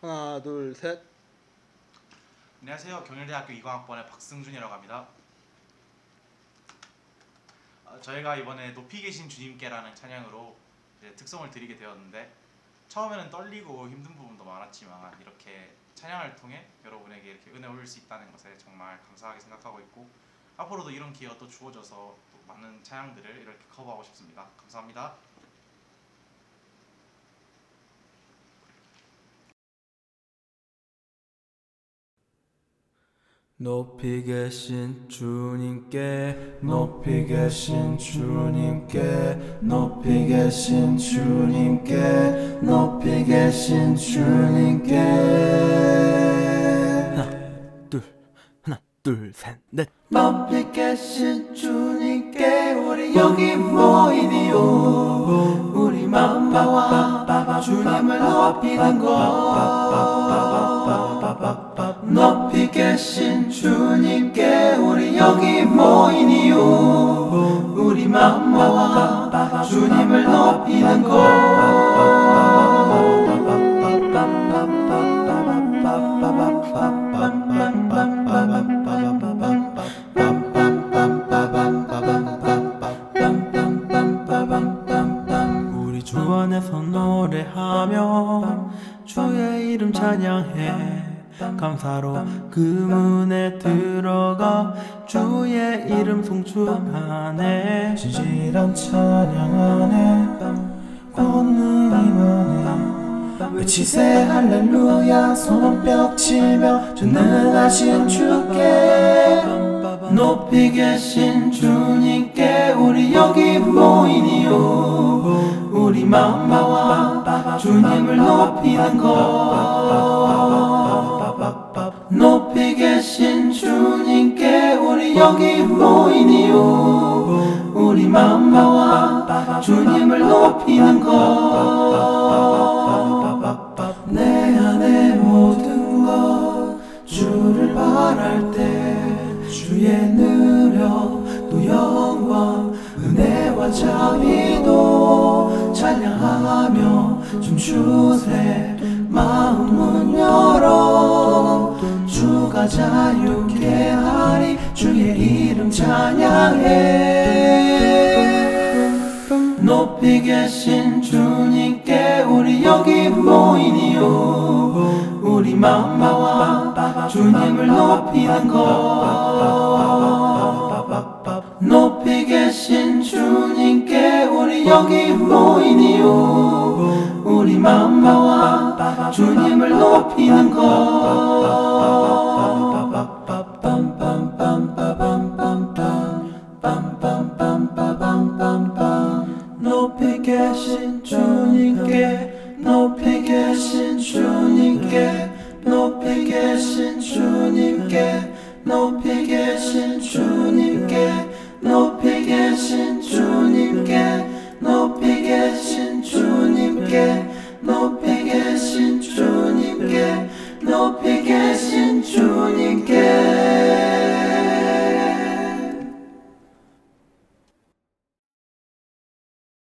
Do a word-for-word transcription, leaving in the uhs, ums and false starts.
하나, 둘, 셋. 안녕하세요. 경일대학교 이공학번의 박승준이라고 합니다. 어, 저희가 이번에 높이 계신 주님께라는 찬양으로 이제 특송을 드리게 되었는데, 처음에는 떨리고 힘든 부분도 많았지만 이렇게 찬양을 통해 여러분에게 이렇게 은혜 올릴 수 있다는 것에 정말 감사하게 생각하고 있고, 앞으로도 이런 기회가 또 주어져서 또 많은 찬양들을 이렇게 커버하고 싶습니다. 감사합니다. 높이 계신 주님께 높이 계신 주님께 높이 계신 주님께 높이 계신 주님께 하나 둘 하나 둘 셋 넷 높이 계신 주님께 우리 여기 모이니요 우리 맘마와 주님을 높이는 것 높이 계신 주님께 우리 여기 모이니요 우리 맘마와 주님을 높이는 것 우리 주 안에서 노래하며 주의 이름 찬양해 감사로 그 문에 들어가 주의 이름 송축하네 진실한 찬양 안에 권능이 많네 외치세 할렐루야 손뼉 치며 전능하신 주께 높이 계신 주님께 우리 여기 모이니요 우리 맘마와 주님을 높이는 것 높이 계신 주님께 우리 여기 모이니요 우리 맘마와 주님을 높이는 것 내 안의 모든 것 주를 바랄 때 주의 능력 또 영광 은혜와 자비도 찬양하며 춤추세 마음문 열어 주가 자유케 하리 주의 이름 찬양해 높이 계신 주님께 우리 여기 모이니요 우리 맘마와 주님을 높이는 것 높이 계신 주님께 우리 여기 모이니요 우리 맘마와 주님을 높이는 것 높이 계신 주님께